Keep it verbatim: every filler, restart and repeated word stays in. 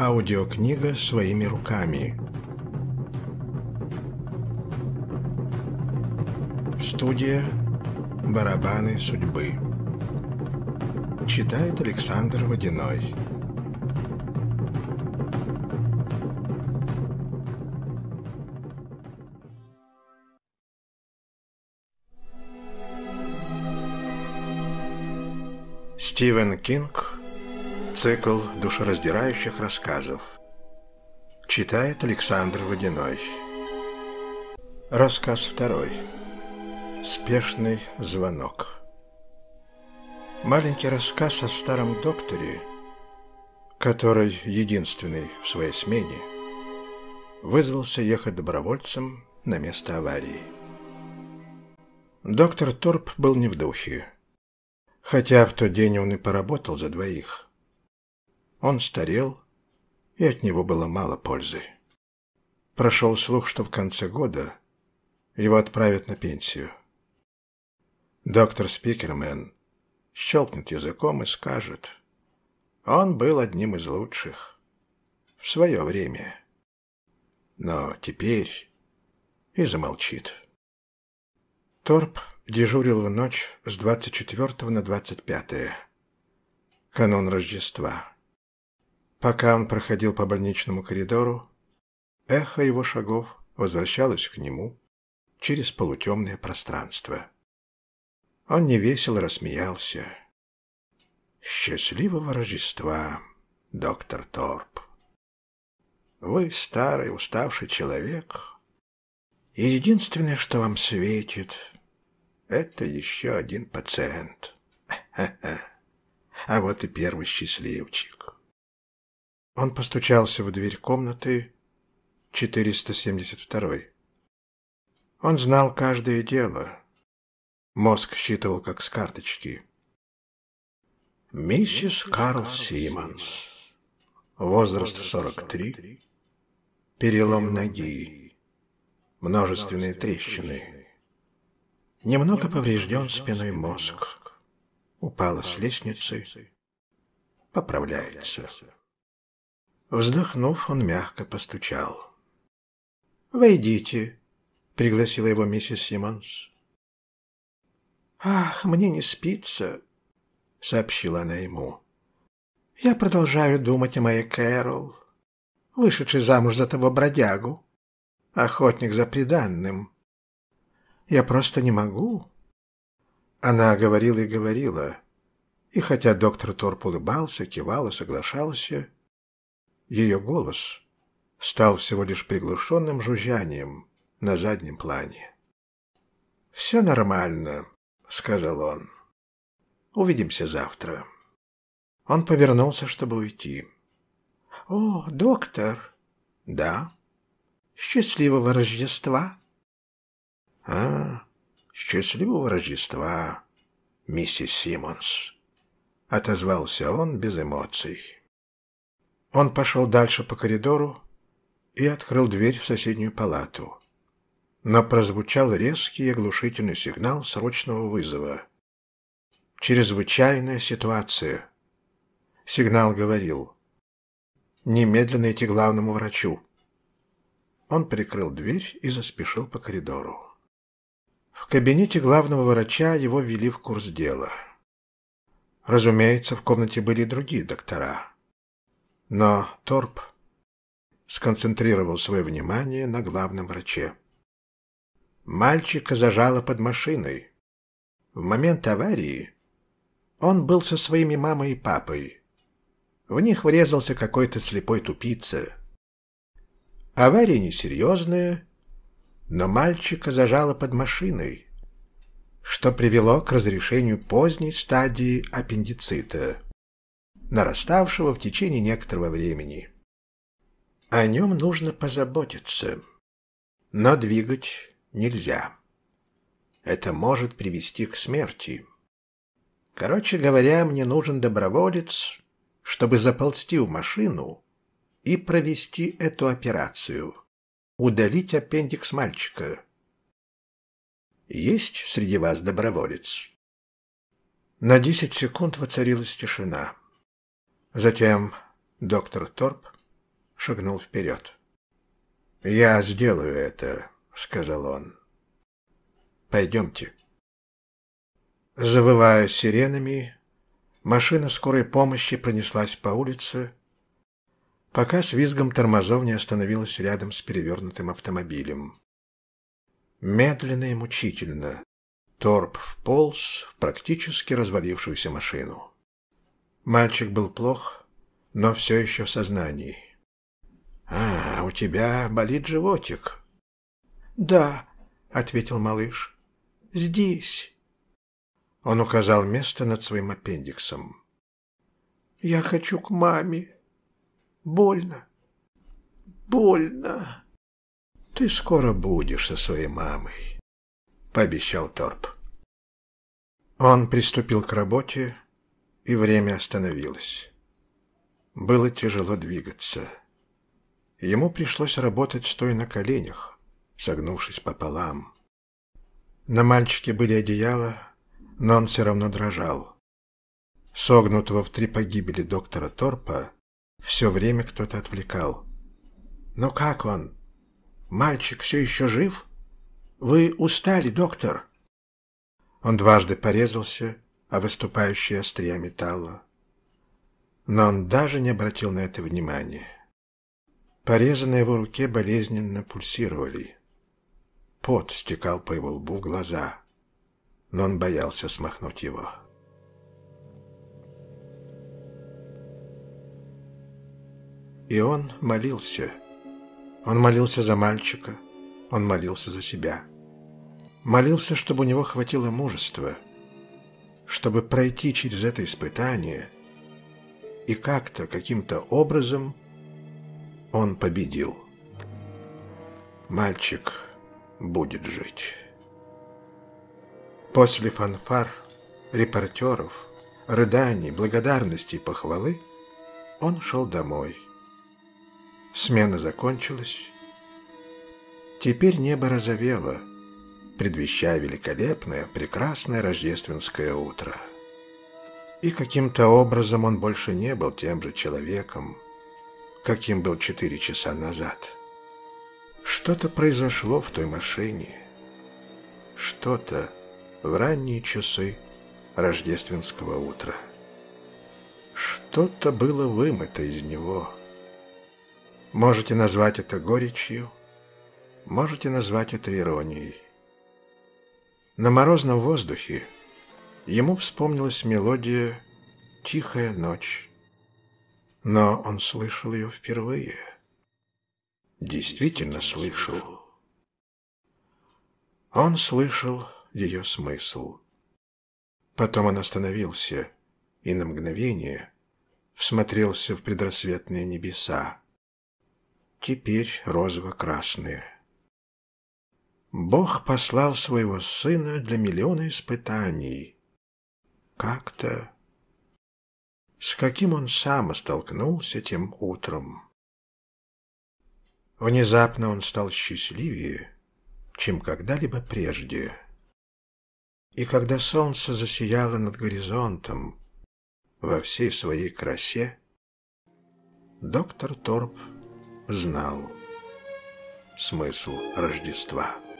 Аудиокнига «Своими руками». Студия «Барабаны судьбы». Читает Александр Водяной. Стивен Кинг. Цикл душераздирающих рассказов. Читает Александр Водяной. Рассказ второй. Спешный звонок. Маленький рассказ о старом докторе, который, единственный в своей смене, вызвался ехать добровольцем на место аварии. Доктор Торп был не в духе, хотя в тот день он и поработал за двоих. Он старел, и от него было мало пользы. Прошел слух, что в конце года его отправят на пенсию. Доктор Спикермен щелкнет языком и скажет: он был одним из лучших в свое время. Но теперь и замолчит. Торп дежурил в ночь с двадцать четвёртого на двадцать пятое, канун Рождества. Пока он проходил по больничному коридору, эхо его шагов возвращалось к нему через полутемное пространство. Он невесело рассмеялся. «Счастливого Рождества, доктор Торп! Вы старый, уставший человек, и единственное, что вам светит, это еще один пациент. Ха-ха! А вот и первый счастливчик». Он постучался в дверь комнаты четыреста семьдесят два. Он знал каждое дело. Мозг считывал как с карточки. Миссис Карл Симмонс. Возраст сорок три. Перелом ноги. Множественные трещины. Немного поврежден спинной мозг. Упала с лестницы. Поправляется. Вздохнув, он мягко постучал. «Войдите», — пригласила его миссис Симмонс. «Ах, мне не спится», — сообщила она ему. «Я продолжаю думать о моей Кэрол, вышедшей замуж за того бродягу, охотник за приданным. Я просто не могу». Она говорила и говорила, и хотя доктор Торп улыбался, кивал и соглашался, ее голос стал всего лишь приглушенным жужжанием на заднем плане. «Все нормально», — сказал он. «Увидимся завтра». Он повернулся, чтобы уйти. «О, доктор!» «Да?» «Счастливого Рождества!» «А, счастливого Рождества, миссис Симмонс!» — отозвался он без эмоций. Он пошел дальше по коридору и открыл дверь в соседнюю палату. Но прозвучал резкий и оглушительный сигнал срочного вызова. «Чрезвычайная ситуация». Сигнал говорил: «Немедленно идти к главному врачу». Он прикрыл дверь и заспешил по коридору. В кабинете главного врача его ввели в курс дела. Разумеется, в комнате были и другие доктора. Но Торп сконцентрировал свое внимание на главном враче. Мальчика зажало под машиной. В момент аварии он был со своими мамой и папой. В них врезался какой-то слепой тупица. Авария несерьезная, но мальчика зажало под машиной, что привело к разрешению поздней стадии аппендицита, нараставшего в течение некоторого времени. О нем нужно позаботиться, но двигать нельзя. Это может привести к смерти. Короче говоря, мне нужен доброволец, чтобы заползти в машину и провести эту операцию, удалить аппендикс мальчика. Есть среди вас доброволец?» На десять секунд воцарилась тишина. Затем доктор Торп шагнул вперед. «Я сделаю это», — сказал он. «Пойдемте». Завывая сиренами, машина скорой помощи пронеслась по улице, пока с визгом тормозов не остановилась рядом с перевернутым автомобилем. Медленно и мучительно Торп вполз в практически развалившуюся машину. Мальчик был плох, но все еще в сознании. «А, у тебя болит животик?» «Да», — ответил малыш, — «здесь». Он указал место над своим аппендиксом. «Я хочу к маме. Больно. Больно». «Ты скоро будешь со своей мамой», — пообещал Торп. Он приступил к работе, и время остановилось. Было тяжело двигаться. Ему пришлось работать, стоя на коленях, согнувшись пополам. На мальчике были одеяла, но он все равно дрожал. Согнутого в три погибели доктора Торпа все время кто-то отвлекал. «Ну как он? Мальчик все еще жив? Вы устали, доктор?» Он дважды порезался о выступающие острия металла. Но он даже не обратил на это внимания. Порезы на его руке болезненно пульсировали. Пот стекал по его лбу в глаза, но он боялся смахнуть его. И он молился. Он молился за мальчика, он молился за себя. Молился, чтобы у него хватило мужества, чтобы пройти через это испытание, и как-то, каким-то образом он победил. Мальчик будет жить. После фанфар, репортеров, рыданий, благодарности и похвалы он шел домой. Смена закончилась. Теперь небо розовело, предвещая великолепное, прекрасное рождественское утро. И каким-то образом он больше не был тем же человеком, каким был четыре часа назад. Что-то произошло в той машине. Что-то в ранние часы рождественского утра. Что-то было вымыто из него. Можете назвать это горечью, можете назвать это иронией. На морозном воздухе ему вспомнилась мелодия «Тихая ночь». Но он слышал ее впервые. Действительно слышал. Он слышал ее смысл. Потом он остановился и на мгновение всмотрелся в предрассветные небеса. Теперь розово-красные. Бог послал своего Сына для миллиона испытаний. Как-то... С каким он сам столкнулся тем утром. Внезапно он стал счастливее, чем когда-либо прежде. И когда солнце засияло над горизонтом во всей своей красе, доктор Торп знал смысл Рождества.